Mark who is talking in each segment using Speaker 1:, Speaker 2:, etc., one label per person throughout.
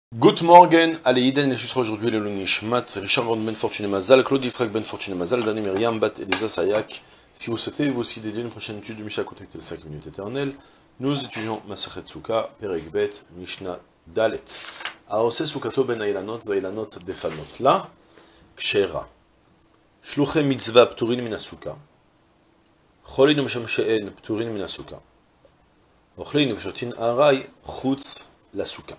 Speaker 1: Good morning, allez, Iden, et je serai aujourd'hui le Nishmat, Richard Ben Fortuné Mazal, Claude Israël Ben Fortuné Mazal, Dani Myriam, Bat Elisa Sayak. Si vous souhaitez vous aussi dédier une prochaine étude de Mishnah, contactez les 5 minutes éternelles. Nous étudions Masachet Souka, Perek Bet, Mishnah Dalet. Aose Soukato Ben Ailanot, Vailanot Defanot. Là, Kshera. Shluche Mitzvah Pturin Minasuka. Cholin Umshamsheen Pturin Minasuka. Ochlin Umshotin Arai, Chutz la Souka.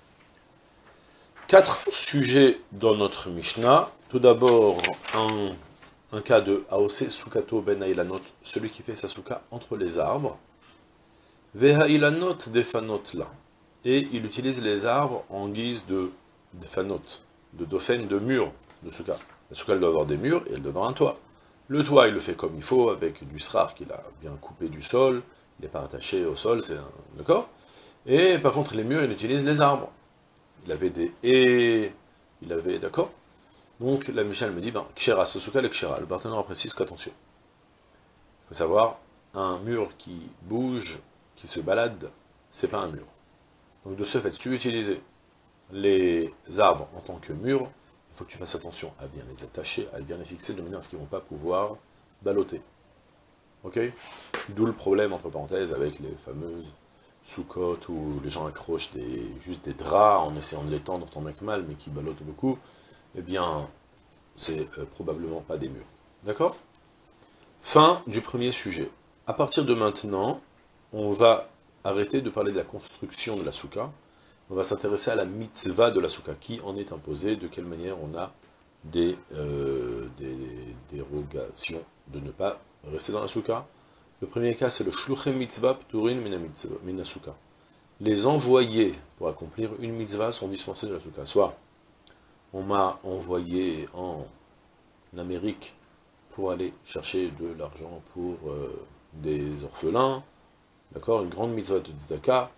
Speaker 1: 4 sujets dans notre Mishnah. Tout d'abord, un cas de Aose Sukato Ben Ailanot, celui qui fait sa souka entre les arbres. Veha Ilanot Defanot la. Et il utilise les arbres en guise de Defanot, de dofen, de murs de souka. La souka, elle doit avoir des murs et elle doit avoir un toit. Le toit, il le fait comme il faut, avec du srar qu'il a bien coupé du sol. Il n'est pas attaché au sol, d'accord. Et par contre, les murs, il utilise les arbres. Il avait des haies, il avait, d'accord. Donc la Mishnah me dit, ben, Kshera, Sasuka le Kshera. Le partenaire précise qu'attention. Il faut savoir, un mur qui bouge, qui se balade, c'est pas un mur. Donc de ce fait, si tu veux utiliser les arbres en tant que mur, il faut que tu fasses attention à bien les attacher, à bien les fixer, de manière à ce qu'ils ne vont pas pouvoir balloter. Ok? D'où le problème, entre parenthèses, avec les fameuses Soukot, où les gens accrochent juste des draps en essayant de les tendre tant bien que mal, mais qui ballottent beaucoup, eh bien, c'est probablement pas des murs. D'accord? Fin du premier sujet. À partir de maintenant, on va arrêter de parler de la construction de la souka, on va s'intéresser à la mitzvah de la souka, qui en est imposée, de quelle manière on a des dérogations de ne pas rester dans la souka. Le premier cas, c'est le shluche mitzvah pturin mina souka. Les envoyés pour accomplir une mitzvah sont dispensés de la souka. Soit on m'a envoyé en Amérique pour aller chercher de l'argent pour des orphelins, d'accord, une grande mitzvah de tzedaka.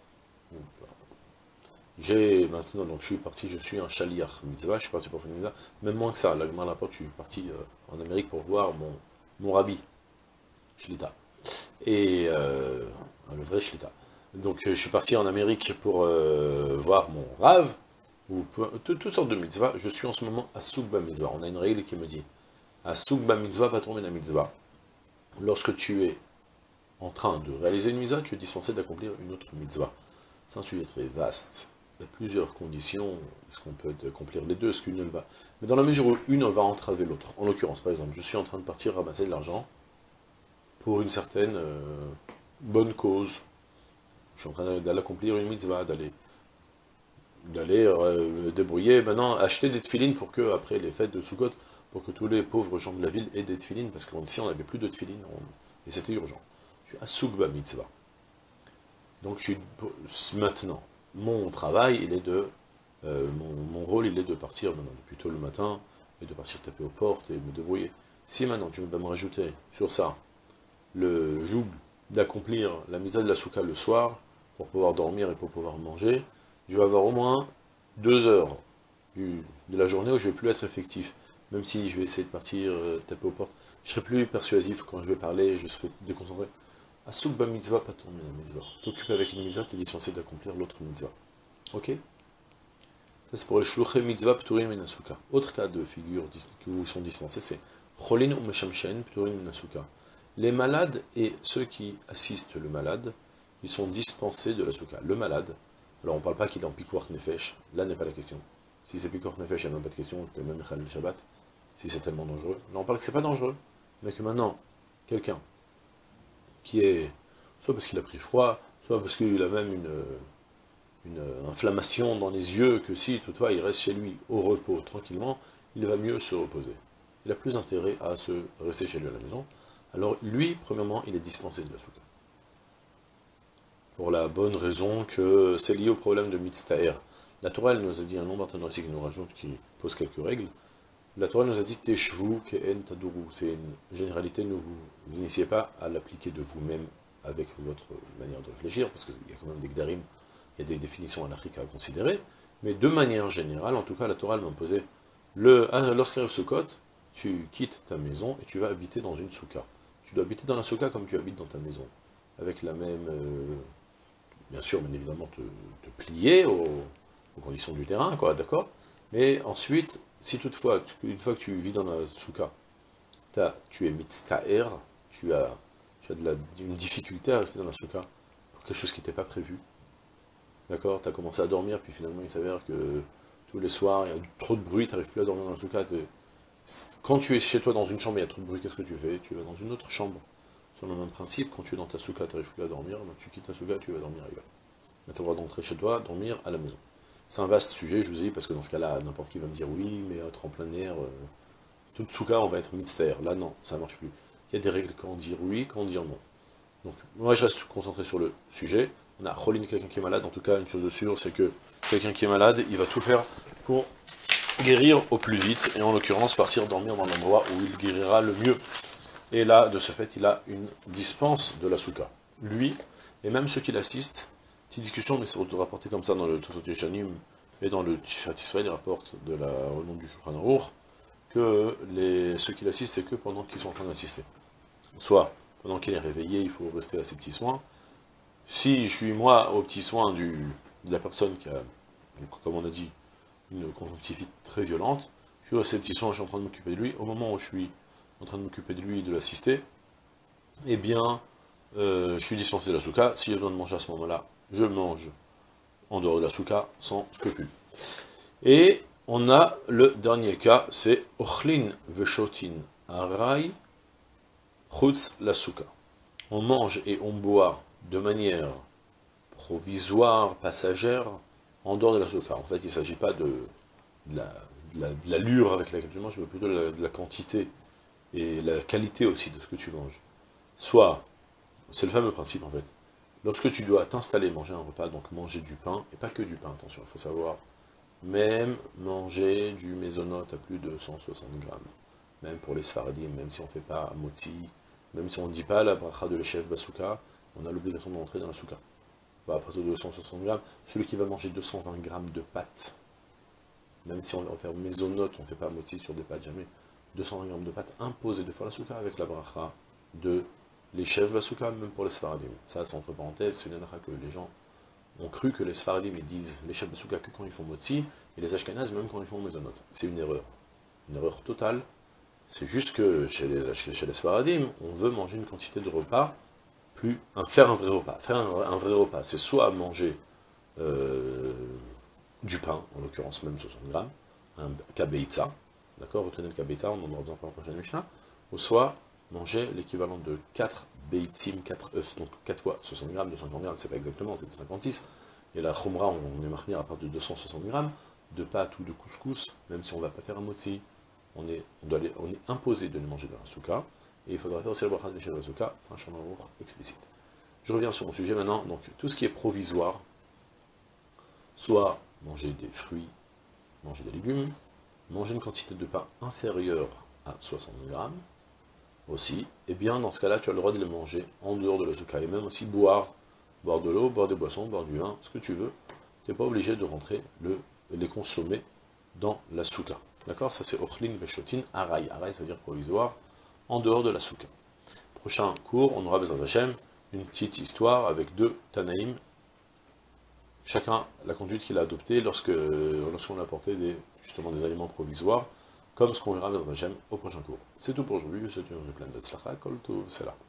Speaker 1: J'ai maintenant, donc je suis parti, je suis un shaliach mitzvah, je suis parti pour faire une mitzvah, même moins que ça, la Gemara rapporte, je suis parti en Amérique pour voir mon rabbi, Shlita. Et le vrai Shlita. Donc je suis parti en Amérique pour voir mon Rav, ou toutes sortes de mitzvahs. Je suis en ce moment à Soukba mitzvah. On a une règle qui me dit, à Soukba mitzvah, pas tomber la mitzvah. Lorsque tu es en train de réaliser une mitzvah, tu es dispensé d'accomplir une autre mitzvah. C'est un sujet très vaste. Il y a plusieurs conditions. Est-ce qu'on peut accomplir les deux? Est-ce qu'une va? Mais dans la mesure où une va entraver l'autre. En l'occurrence, par exemple, je suis en train de partir ramasser de l'argent pour une certaine bonne cause. Je suis en train d'aller accomplir une mitzvah, d'aller me débrouiller, maintenant acheter des tefilines pour que, après les fêtes de Sukkot, pour que tous les pauvres gens de la ville aient des tefilines, parce qu'ici on n'avait plus de tefilines, et c'était urgent. Je suis à Soukba mitzvah. Donc maintenant, mon travail, il est mon rôle, il est de partir maintenant, depuis tôt le matin, et de partir taper aux portes et me débrouiller. Si maintenant tu vas me rajouter sur ça le joug d'accomplir la mitzvah de la souka le soir, pour pouvoir dormir et pour pouvoir manger, je vais avoir au moins 2 heures de la journée où je ne vais plus être effectif. Même si je vais essayer de partir, taper aux portes, je serai plus persuasif quand je vais parler, je serai déconcentré. À soukba mitzvah, pas tourner la mitzvah. T'occuper avec une mitzvah, t'es dispensé d'accomplir l'autre mitzvah. Ok? Ça c'est pour les shluche mitzvah pturin min souka. Autre cas de figure qui vous sont dispensés, c'est cholin ou meshamshen pturin min souka. Les malades et ceux qui assistent le malade, ils sont dispensés de la souka. Le malade, alors on ne parle pas qu'il est en pikuach nefesh, là n'est pas la question. Si c'est pikuach nefesh, il n'y a même pas de question, que même Echal le Shabbat, si c'est tellement dangereux. Là on parle que c'est pas dangereux, mais que maintenant, quelqu'un qui est, soit parce qu'il a pris froid, soit parce qu'il a même une inflammation dans les yeux, que si toutefois il reste chez lui au repos, tranquillement, il va mieux se reposer. Il a plus intérêt à se rester chez lui à la maison. Alors lui, premièrement, il est dispensé de la souka. Pour la bonne raison que c'est lié au problème de mitztaher. La Torah, elle nous a dit un nombre d'entre aussi qui nous rajoute, qui pose quelques règles. La Torah nous a dit Teshvu ke'en taduru. C'est une généralité, ne vous initiez pas à l'appliquer de vous-même avec votre manière de réfléchir, parce qu'il y a quand même des gdarim, il y a des définitions anarchiques à considérer, mais de manière générale, en tout cas, la Torah m'a imposé, lorsqu'arrive Sukkot, tu quittes ta maison et tu vas habiter dans une souka. Tu dois habiter dans la souka comme tu habites dans ta maison, avec la même, bien sûr, bien évidemment, te plier aux conditions du terrain, quoi, d'accord? Mais ensuite, si toutefois, une fois que tu vis dans la souka, tu es mitztaher, tu as une difficulté à rester dans la souka pour quelque chose qui n'était pas prévu, d'accord? Tu as commencé à dormir, puis finalement il s'avère que tous les soirs, il y a trop de bruit, tu n'arrives plus à dormir dans la souka. Quand tu es chez toi dans une chambre, il y a trop de bruit, qu'est-ce que tu fais? Tu vas dans une autre chambre. Sur le même principe, quand tu es dans ta souka, tu n'arrives plus à dormir, donc tu quittes ta souka, tu vas dormir ailleurs. Tu as le droit d'entrer chez toi, dormir à la maison. C'est un vaste sujet, je vous dis, parce que dans ce cas-là, n'importe qui va me dire oui, mais être en plein air, toute souka, on va être mitzvah. Là, non, ça ne marche plus. Il y a des règles quand dire oui, quand dire non. Donc, moi, je reste concentré sur le sujet. On a Rolin, quelqu'un qui est malade, en tout cas, une chose de sûre, c'est que quelqu'un qui est malade, il va tout faire pour guérir au plus vite, et en l'occurrence, partir dormir dans l'endroit où il guérira le mieux. Et là, de ce fait, il a une dispense de la souka. Lui, et même ceux qui l'assistent, petite discussion, mais c'est rapporté comme ça dans le Tosot Yeshanim et dans le Tiferet Israël, il rapporte au nom du Shulchan Aruch, que ceux qui l'assistent, c'est que pendant qu'ils sont en train d'assister. Soit, pendant qu'il est réveillé, il faut rester à ses petits soins. Si je suis, moi, aux petits soins de la personne qui a, comme on a dit, une conjonctivite très violente, je suis à ses petits soins, je suis en train de m'occuper de lui. Au moment où je suis en train de m'occuper de lui et de l'assister, eh bien, je suis dispensé de la souka. Si j'ai besoin de manger à ce moment-là, je mange en dehors de la souka, sans scrupule. Et on a le dernier cas, c'est Ochlin Veshotin Arai Chutz la souka. On mange et on boit de manière provisoire, passagère, en dehors de la souka. En fait, il ne s'agit pas de l'allure avec laquelle tu manges, mais plutôt de la quantité et la qualité aussi de ce que tu manges. Soit, c'est le fameux principe en fait, lorsque tu dois t'installer, manger un repas, donc manger du pain, et pas que du pain, attention, il faut savoir, même manger du mésonote à plus de 160 grammes, même pour les sfaradim, même si on ne fait pas moti, même si on ne dit pas la bracha de l'échef basouka, on a l'obligation d'entrer dans la souka. À partir de 260 grammes, celui qui va manger 220 grammes de pâtes, même si on va faire mésonote, on ne fait pas moti sur des pâtes, jamais, 220 grammes de pâtes, imposé de faire la souka avec la bracha de les chefs basouka, même pour les sfaradim. Ça, c'est entre parenthèses, c'est une anara que les gens ont cru que les sfaradim ils disent les chefs basouka que quand ils font motzi, et les ashkenazes même quand ils font mésonote. C'est une erreur totale. C'est juste que chez les sfaradim, on veut manger une quantité de repas, faire un vrai repas. Faire un vrai repas, c'est soit manger du pain, en l'occurrence même 60 grammes, un kabeitza, d'accord, retenez le kabeitza, on en aura besoin pour la prochaine Mishnah, ou soit manger l'équivalent de 4 beitzim, 4 œufs, donc 4 fois 60 grammes, 250 grammes, c'est pas exactement, c'est 56, et la khumra, on est marqué à partir de 260 grammes, de pâtes ou de couscous, même si on ne va pas faire un motzi, on est imposé de le manger dans la souka, et il faudra faire aussi le bracha de l'échelle de la souka, c'est un chemin explicite. Je reviens sur mon sujet maintenant, donc tout ce qui est provisoire, soit manger des fruits, manger des légumes, manger une quantité de pain inférieure à 60 grammes, aussi, et bien dans ce cas-là, tu as le droit de les manger en dehors de la souka, et même aussi boire de l'eau, boire des boissons, boire du vin, ce que tu veux, tu n'es pas obligé de rentrer les consommer dans la souka. D'accord? Ça c'est Ochlin Veshotin Arai. Arai, ça veut dire provisoire, en dehors de la souka. Prochain cours, on aura Bezrat Hashem, une petite histoire avec 2 Tanaïm, chacun la conduite qu'il a adoptée lorsqu'on a apporté justement des aliments provisoires, comme ce qu'on verra Bezrat Hashem au prochain cours. C'est tout pour aujourd'hui, je vous souhaite une pleine de tzlacha, kol tov, c'est là.